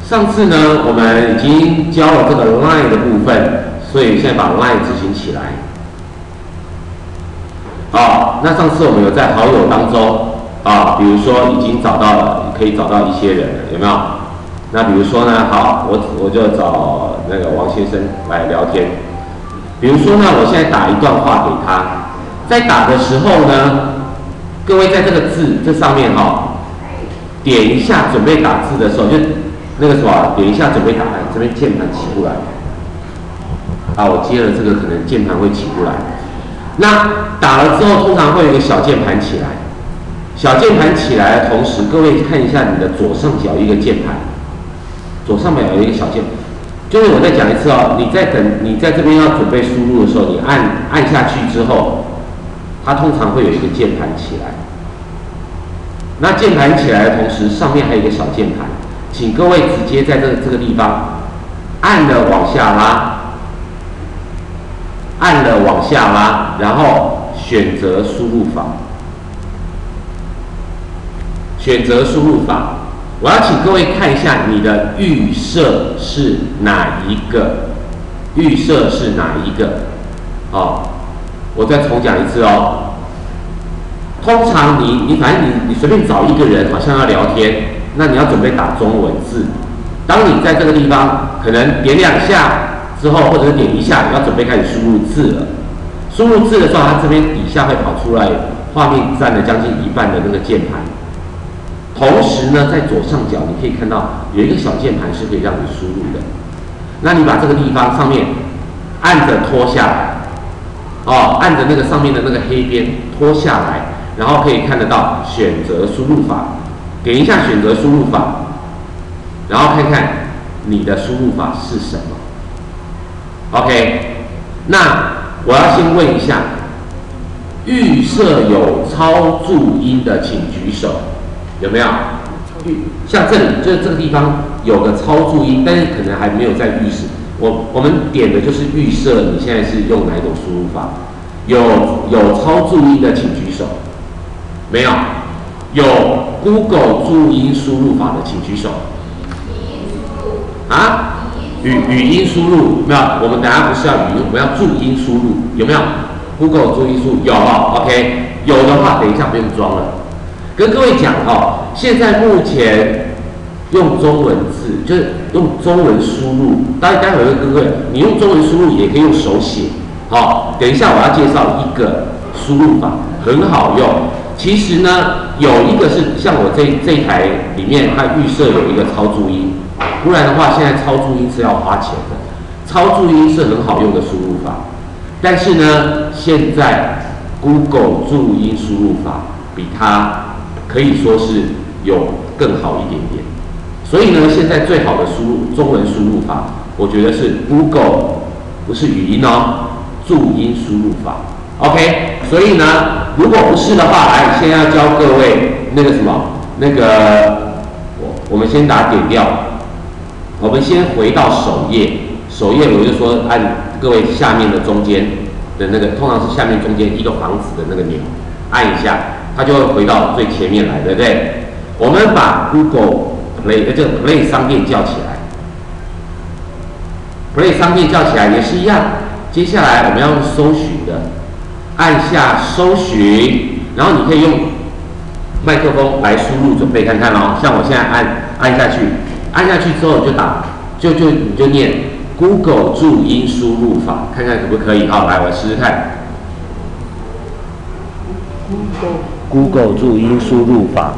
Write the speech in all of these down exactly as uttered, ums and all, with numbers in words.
上次呢，我们已经教了这个 line 的部分，所以现在把 line 执行起来。好，那上次我们有在好友当中啊，比如说已经找到了，可以找到一些人了，有没有？那比如说呢，好，我我就找那个王先生来聊天。比如说呢，我现在打一段话给他，在打的时候呢，各位在这个字这上面哈、哦，点一下准备打字的时候，就那个什么，点一下准备打，这边键盘起不来。啊，我接了这个，可能键盘会起不来。那打了之后，通常会有一个小键盘起来。小键盘起来的同时，各位看一下你的左上角一个键盘，左上角有一个小键盘。就是我再讲一次哦，你在等你在这边要准备输入的时候，你按按下去之后，它通常会有一个键盘起来。那键盘起来的同时，上面还有一个小键盘，请各位直接在这个这个地方按了往下拉，按了往下拉，然后选择输入法，选择输入法。我要请各位看一下你的预设是哪一个？预设是哪一个？哦，我再重讲一次哦。通常你你反正你你随便找一个人，好像要聊天，那你要准备打中文字。当你在这个地方可能点两下之后，或者是点一下，你要准备开始输入字了。输入字的时候，它这边底下会跑出来，画面占了将近一半的那个键盘。同时呢，在左上角你可以看到有一个小键盘是可以让你输入的。那你把这个地方上面按着拖下来，哦，按着那个上面的那个黑边拖下来，然后可以看得到选择输入法，点一下选择输入法，然后看看你的输入法是什么。OK， 那我要先问一下，预设有超注音的请举手。有没有？像这里，就是这个地方有个超注音，但是可能还没有在预设。我我们点的就是预设，你现在是用哪一种输入法？有有超注音的请举手。没有？有 Google 注音输入法的请举手。啊？语语音输入没有？我们等下不是要语音，我们要注音输入，有没有 ？Google 注音输入有哦 ，OK， 有的话等一下不用装了。跟各位讲哦，现在目前用中文字，就是用中文输入。待待会会跟各位，你用中文输入也可以用手写。好、哦，等一下我要介绍一个输入法，很好用。其实呢，有一个是像我这这一台里面，它预设有一个超注音，不然的话，现在超注音是要花钱的。超注音是很好用的输入法，但是呢，现在 Google 注音输入法比它可以说是有更好一点点，所以呢，现在最好的输入中文输入法，我觉得是 Google， 不是语音哦，注音输入法。OK， 所以呢，如果不是的话，来，现在要教各位那个什么，那个我我们先打点掉，我们先回到首页，首页我就说按各位下面的中间的那个，通常是下面中间一个房子的那个钮，按一下。它就会回到最前面来，对不对？我们把 Google Play 这个 Play 商店叫起来 ，Play 商店叫起来也是一样。接下来我们要用搜寻的，按下搜寻，然后你可以用麦克风来输入，准备看看哦。像我现在按按下去，按下去之后就打，就就你就念 Google 注音输入法，看看可不可以？好，来我试试看。Google 注音输入法。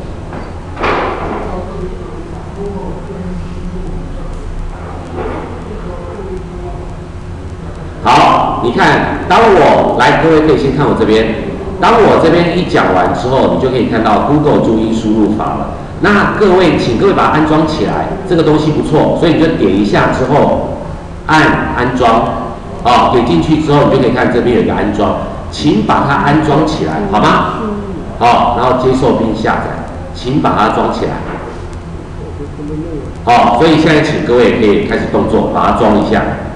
好，你看，当我来，各位可以先看我这边。当我这边一讲完之后，你就可以看到 Google 注音输入法了。那各位，请各位把它安装起来，这个东西不错，所以你就点一下之后，按安装，哦，点进去之后，你就可以看这边有一个安装，请把它安装起来，好吗？好，然后接受并下载，请把它装起来。好，所以现在请各位可以开始动作，把它装一下。